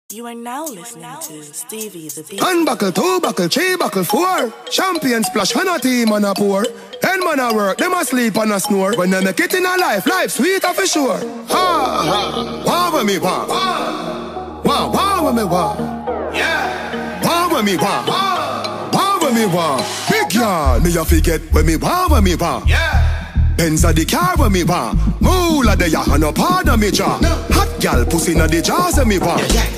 You are now listening to Stevie the Beat. One buckle, two buckle, three buckle, four. Champion splash, on a team on a pour. End man a work, them a sleep and a snore. When they make it in a life, life sweeter for sure. Ha ha, wah when me wah, wah wah when me wah, yeah. Wah when me wah, wah when me wah. Big yard, me a forget when me wah, yeah. Benz a the car when me wah. Moolah de ya and no pardon me jaw. Hot gal pussy na the jaws when me wah.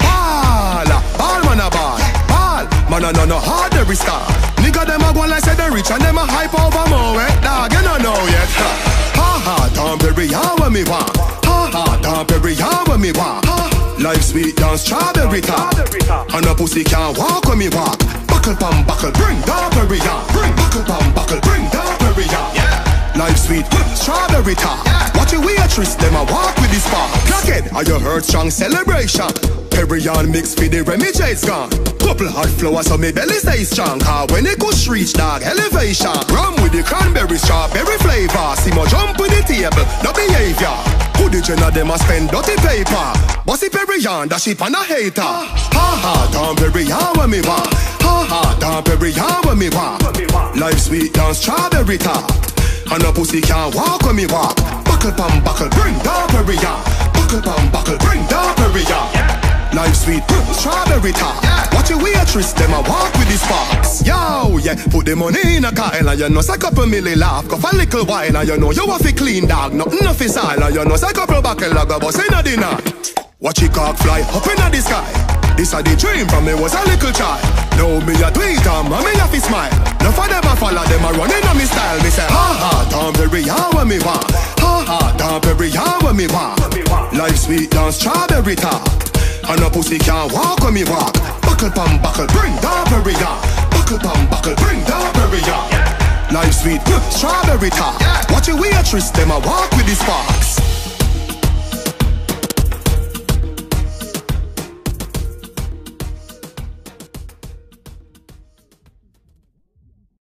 Ball man a ball, ball man a no hard every star. Nigga them a go like say they rich and them a hype over more. Dog you no know yet. Ha ha, Dom PÃ when me want. Ha ha, Dom PÄ when me want. Life sweet down strawberry top. And a pussy can't walk when me walk. Buckle pam buckle, bring Dom PÄ. Bring buckle pam buckle, bring Dom PÄ. Life sweet, strawberry top. Watch your waitress, them a walk with this spark. Crackhead, are you heard strong celebration? Perignon mix for the Remy J's gone. Couple hot flowers so me belly stay strong. Cause when it goes reach dog elevation. Rum with the cranberry strawberry flavor. See more jump with the table, no behavior. Who the gen of them a spend dirty paper? Bossy Perignon, that ship and a hater. Ha ha, Dom PÄ when me want. Ha ha, Dom PÄ when me want. Life sweet down strawberry top. And a pussy can't walk when me walk. Buckle pam buckle, bring Dom PÄ. Buckle pam buckle, bring Dom PÄ. Life sweet, strawberry top. Watch your waitress, them a walk with these sparks. Yo, yeah, put the money in a Kyle and you know say couple milli laugh. Go for a little while and you know you have a clean dog. Nothing off his style and you know say couple buckle like a bus in a dinner. Watch it cock fly up in the sky. This a the dream from me was a little child. Now me a do it and me have to smile. No for them a follow them a running on me style. Me say ha ha, Dom PÄ when me want. Ha ha, Dom PÄ when me want. Life sweet down strawberry top. And a pussy can't walk when me walk. Buckle pam buckle, bring Dom PÄ. Buckle pam buckle, bring Dom PÄ. Life sweet, strawberry top. Watch your waitress, them a walk with these sparks.